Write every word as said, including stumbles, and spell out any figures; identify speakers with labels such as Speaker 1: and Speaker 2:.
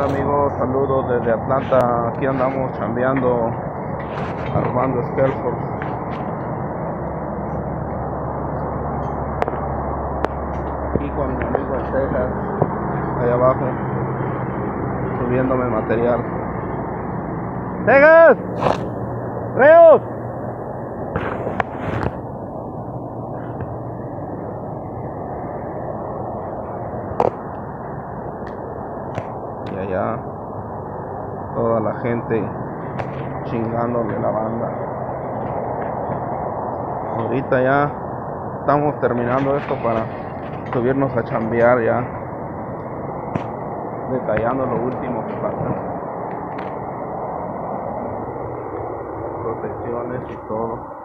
Speaker 1: onda amigos? Saludos desde Atlanta. Aquí andamos chambeando, armando scaffolds. Aquí con mi amigo en Texas, allá abajo, subiéndome material. ¡Texas! ¡Reos! Y allá toda la gente chingándole la banda. Ahorita ya estamos terminando esto para subirnos a chambear, ya detallando lo último que falta, protecciones y todo.